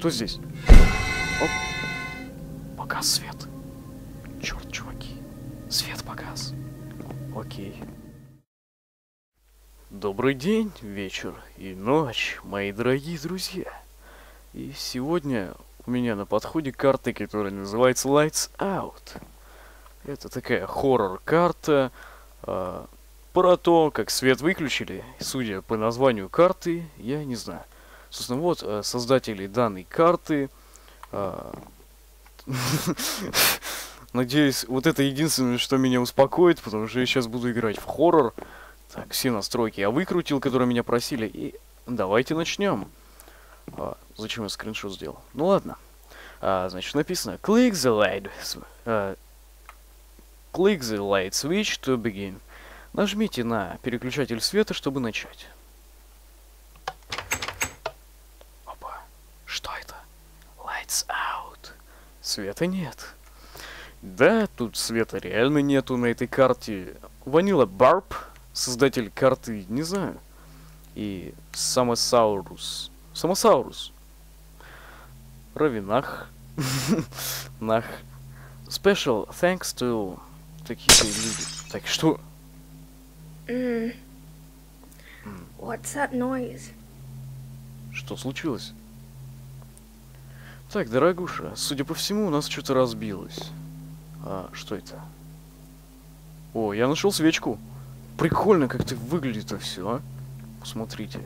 Кто здесь? Оп. Погас свет. Черт, чуваки. Свет погас. Окей. Добрый день, вечер и ночь, мои дорогие друзья. И сегодня у меня на подходе карта, которая называется Lights Out. Это такая хоррор-карта про то, как свет выключили. Судя по названию карты, я не знаю. Собственно, вот создатели данной карты. Надеюсь, вот это единственное, что меня успокоит, потому что я сейчас буду играть в хоррор. Так, все настройки я выкрутил, которые меня просили, и давайте начнем. Зачем я скриншот сделал? Ну ладно. Значит, написано click the light switch to begin. Нажмите на переключатель света, чтобы начать. Опа. Что это? Lights out. Света нет. Да, тут света реально нету на этой карте. Vanilla Barb, создатель карты, не знаю. И Самосаурус. Равинах. Нах. Special thanks to такие люди. Так, что? What's that noise? Что случилось? Так, дорогуша, судя по всему, у нас что-то разбилось. Что это? О, я нашел свечку. Прикольно, как это выглядит-то все, а? Посмотрите.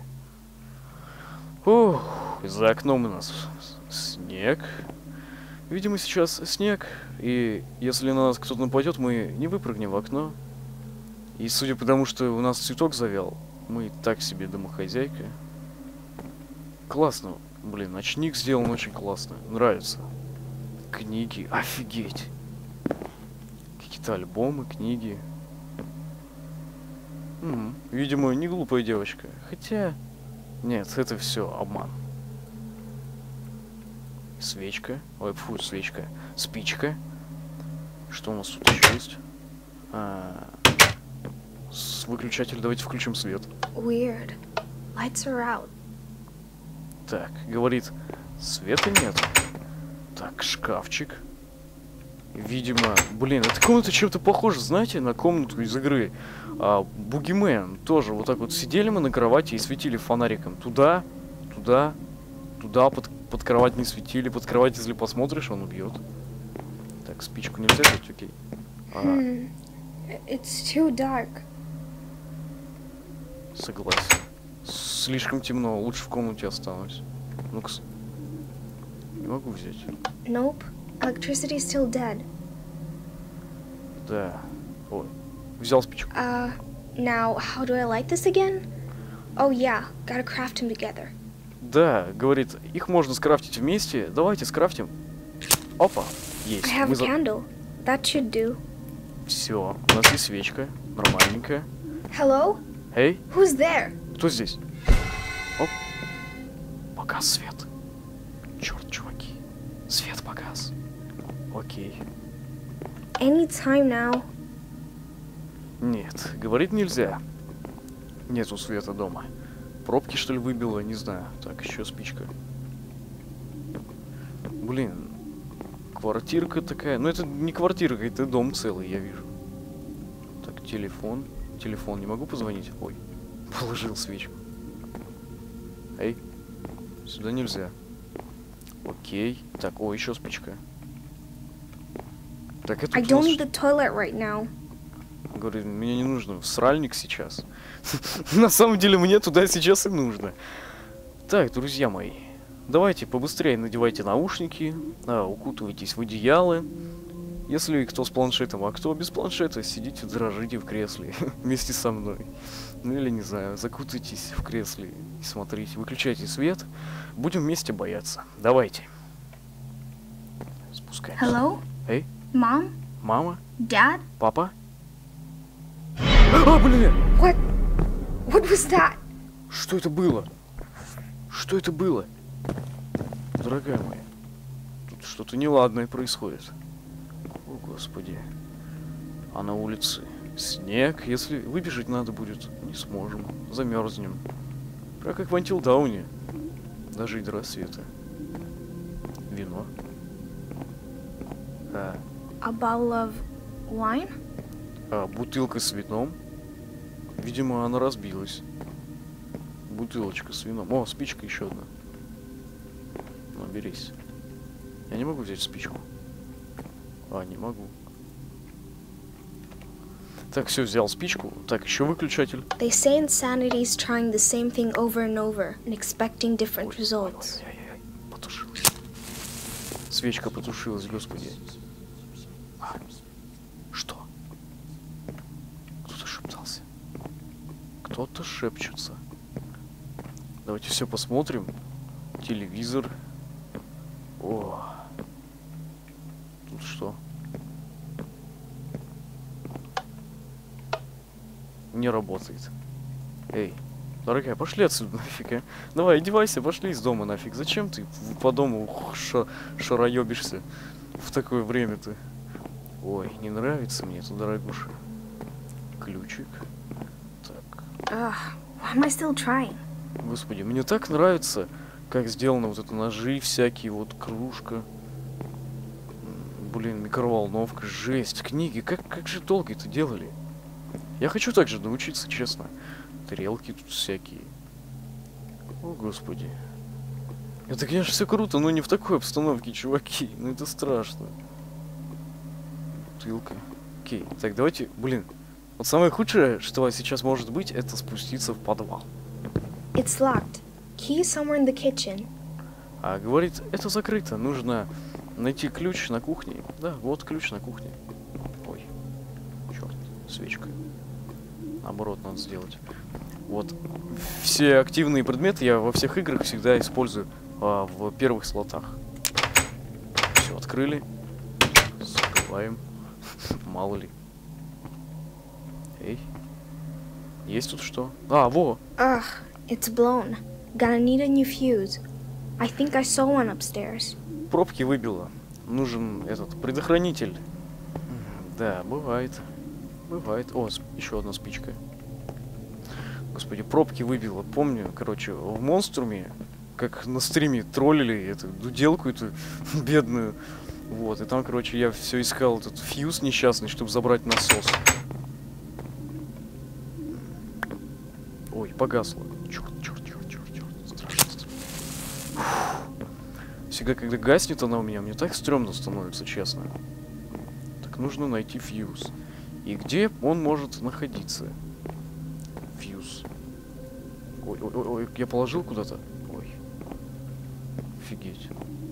Ох, за окном у нас снег. Видимо, сейчас снег, и если на нас кто-то нападет, мы не выпрыгнем в окно. И судя по тому, что у нас цветок завял, мы так себе домохозяйка. Классно. Блин, ночник сделан очень классно. Нравится. Книги. Офигеть. Какие-то альбомы, книги. Видимо, не глупая девочка. Хотя... Нет, это все обман. Свечка. Ой, фу, свечка. Спичка. Что у нас тут еще есть? Выключатель. Давайте включим свет. Weird. Lights are out. Так, говорит, света нет. Так, шкафчик. Видимо, блин, эта комната чем-то похожа, знаете, на комнату из игры Бугимен. Тоже вот так вот сидели мы на кровати и светили фонариком. Туда, под кровать не светили. Под кровать, если посмотришь, он убьет. Так, спичку нельзя взять, окей. It's too dark. Согласен. Слишком темно, лучше в комнате останусь. Ну-ка. Не могу взять. Nope. Electricity's still dead. Да. Ой. Взял спичку. Now, how do I light this again? Oh yeah, gotta craft them together. Да, говорит, их можно скрафтить вместе. Давайте скрафтим. Опа, есть. I have a candle. That should do. Все, у нас есть свечка. Нормальненькая. Hello? Эй, Who's there? кто здесь? Оп. Погас свет. Черт, чуваки. Свет погас. Окей. Anytime now. Нет, говорит нельзя. Нету света дома. Пробки, что ли, выбило? Не знаю. Так, еще спичка. Блин. Квартирка такая. Ну, это не квартирка, это дом целый, я вижу. Так, телефон. Телефон, не могу позвонить? Ой, положил свечку. Эй, сюда нельзя. Окей. Так, о, еще спичка. Так, это I don't need the toilet right now. Говорит, мне не нужно сральник сейчас. На самом деле мне туда сейчас и нужно. Так, друзья мои, давайте побыстрее надевайте наушники, укутывайтесь в одеяло. Если кто с планшетом, а кто без планшета, сидите, дрожите в кресле вместе со мной. Ну или, не знаю, закутайтесь в кресле и смотрите, выключайте свет. Будем вместе бояться. Давайте. Спускаемся. Hello? Эй, Mom? мама? Dad? Папа? А, блин! What? What was that? Что это было? Что это было? Дорогая моя, тут что-то неладное происходит. О, Господи. А на улице снег. Если выбежать надо будет, не сможем. Замерзнем. Прям как в Until Dawn. Дожить до рассвета. Вино. A bottle of wine? Бутылка с вином. Видимо, она разбилась. Бутылочка с вином. О, спичка еще одна. Ну, берись. Я не могу взять спичку. Не могу. Так, все, взял спичку. Так, еще выключатель. They say insanity is trying the same thing over and over and expecting different results. Ой, потушилась. Свечка потушилась, господи. Что? Кто-то шептался. Кто-то шепчется. Давайте все посмотрим. Телевизор. О. Тут что? Не работает. Эй, дорогая, пошли отсюда нафиг, а? Давай, одевайся, пошли из дома нафиг. Зачем ты по дому шароебишься в такое время-то? Ой, не нравится мне это, дорогуша. Ключик. Так. Why am I still trying? Господи, мне так нравится, как сделано вот это ножи всякие, вот кружка. Блин, микроволновка, жесть, книги, как же долго это делали? Я хочу также научиться, честно. Тарелки тут всякие. О, господи. Это, конечно, все круто, но не в такой обстановке, чуваки. Ну, это страшно. Бутылка. Окей, так, давайте, блин. Вот самое худшее, что сейчас может быть, это спуститься в подвал. It's locked. Key somewhere in the kitchen. Говорит, это закрыто. Нужно найти ключ на кухне. Да, вот ключ на кухне. Ой, черт, свечка. Наоборот, надо сделать. Вот. Все активные предметы я во всех играх всегда использую в первых слотах. Все, открыли. Закрываем. Мало ли. Эй. Есть тут что? Во! It's blown. Gonna need a new fuse. I think I saw one upstairs. Пробки выбило. Нужен этот предохранитель. Да, бывает. Бывает. О, еще одна спичка. Господи, пробки выбило. Помню, короче, в Монструме, как на стриме троллили эту дуделку эту бедную. Вот, и там, короче, я все искал этот фьюз несчастный, чтобы забрать насос. Ой, погасло. Черт. Страшно. Всегда, когда гаснет она у меня, мне так стрёмно становится, честно. Так, нужно найти фьюз. И где он может находиться? Фьюз. Ой, я положил куда-то? Ой. Офигеть.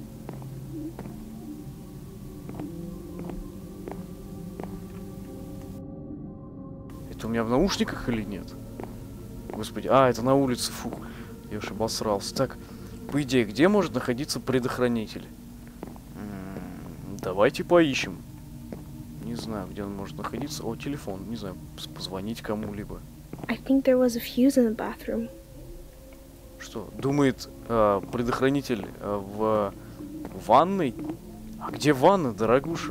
Это у меня в наушниках или нет? Господи, это на улице, фу. Я уж обосрался. Так, по идее, где может находиться предохранитель? Давайте поищем. Не знаю, где он может находиться. О, телефон. Не знаю, позвонить кому-либо. I think there was a fuse in the bathroom. Что? Думает предохранитель в ванной? А где ванна, дорогуша?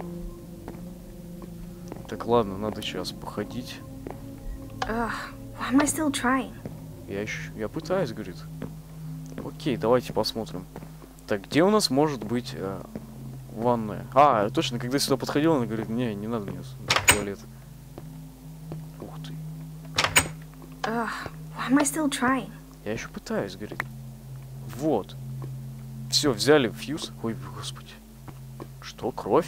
Так, ладно, надо сейчас походить. Why am I still trying? Я пытаюсь, говорит. Окей, давайте посмотрим. Так, где у нас может быть ванная? Точно, когда сюда подходил, она говорит, не надо мне в туалет. Ух ты. Why am I still trying? Я еще пытаюсь, говорит. Вот. Все, взяли фьюз. Ой, господи. Что, кровь?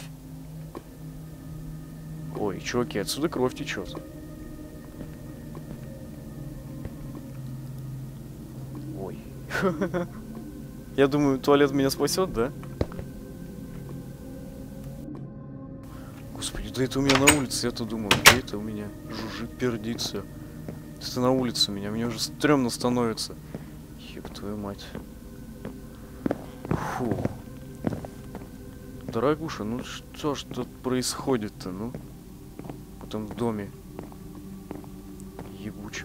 Ой, чуваки, отсюда кровь течет. Ой. Я думаю, туалет меня спасет, да? Господи, да это у меня на улице, я-то думаю, где это у меня жужжит, пердится. Это на улице у меня, мне уже стрёмно становится. Ёб твою мать. Фу. Дорогуша, ну что ж тут происходит-то, ну? В этом доме. Ебучем.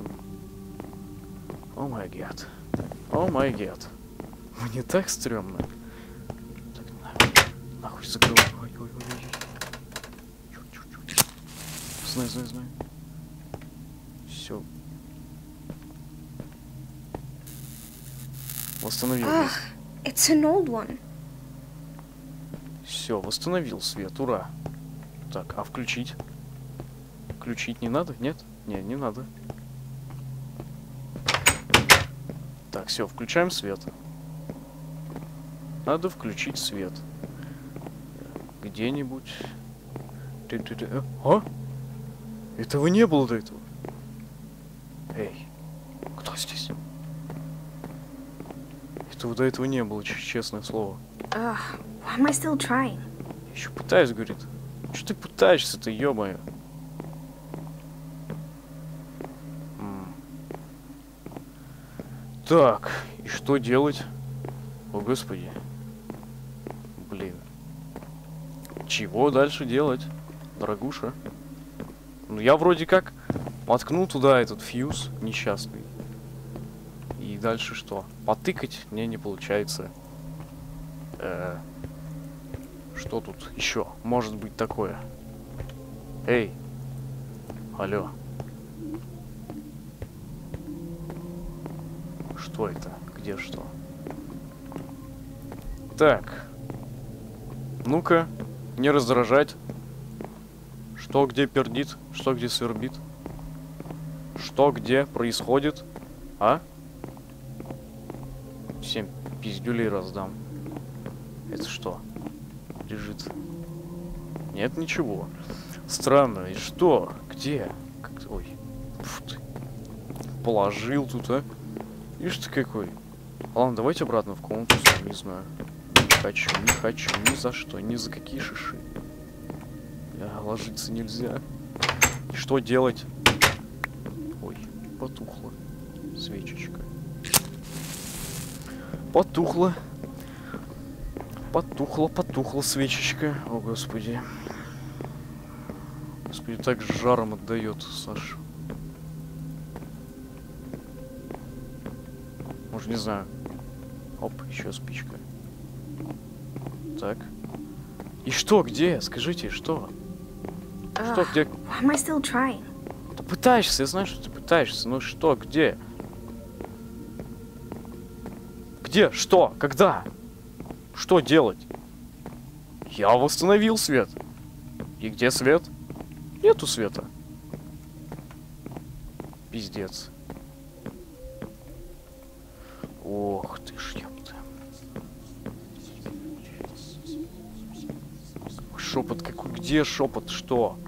О май гад. О май гад. Мне так стрёмно. Так, нахуй закрывай. Ой. Знаю. Все. Восстановил. It's an old one. Все, восстановил свет, ура. Так, а включить? Включить не надо? Нет? Не, не надо. Так, все, включаем свет. Надо включить свет. Где-нибудь. А? Этого не было до этого. Эй, кто здесь? Этого до этого не было, честное слово. Ugh, why am I still trying? Еще пытаюсь, говорит. Что ты пытаешься-то, ё-моё? Так, и что делать? О, господи. Блин. Чего дальше делать, дорогуша? Ну, я вроде как воткнул туда этот фьюз несчастный. И дальше что? Потыкать мне не получается. Что тут еще может быть такое? Эй! Алло. Что это? Где что? Так. Ну-ка, не раздражать. Что где пердит? Что где свербит? Что где происходит? А? Всем пиздюлей раздам. Это что? Лежит. Нет, ничего. Странно. И что? Где? Как... Ой. Фу ты. Положил тут, а? Ишь ты какой. Ладно, давайте обратно в комнату. Не знаю. Не хочу, не хочу. Ни за что. Ни за какие шиши. Ложиться нельзя. И что делать? Ой, потухла. Свечечка. Потухла. Потухла свечечка. О, господи. Господи, так жаром отдает, Саша. Может, не знаю. Оп, еще спичка. Так. И что, где? Скажите, что? Что, где? Why am I still trying? Ты пытаешься, я знаю, что ты пытаешься. Ну что, где? Где? Что? Когда? Что делать? Я восстановил свет. И где свет? Нету света. Пиздец. Ох ты ж, ёпта. Шепот какой? Где шепот? Что?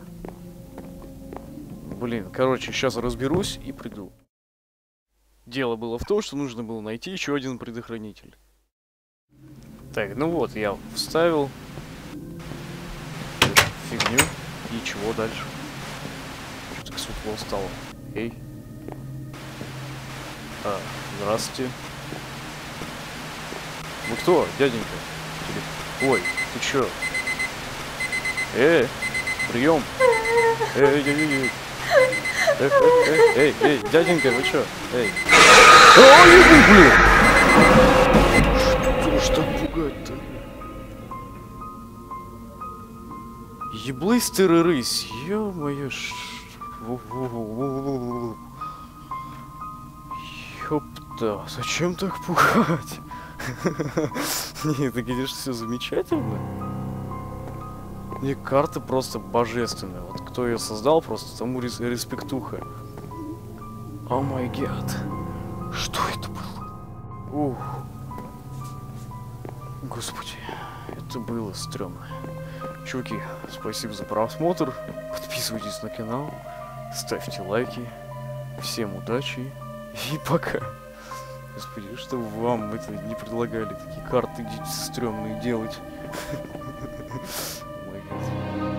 Блин, короче, сейчас разберусь и приду. Дело было в том, что нужно было найти еще один предохранитель. Так, ну вот, я вставил фигню. И чего дальше? Что-то так светло стало. Эй. Здравствуйте. Вы кто, дяденька? Ой, ты чё? Прием. Эй, дяденька, вы чё? Эй. Ой, блин! Что ж так пугать-то? Еблыстый рысь, ё-моё, ёпта, зачем так пугать? Нет, ты говоришь, все замечательно. Мне карта просто божественная. Вот кто ее создал, просто тому респектуха. О май гад. Что это было? Ух. Господи, это было стрёмно. Чуваки, спасибо за просмотр. Подписывайтесь на канал. Ставьте лайки. Всем удачи. И пока. Господи, что вам это не предлагали такие карты стрёмные делать? Ой,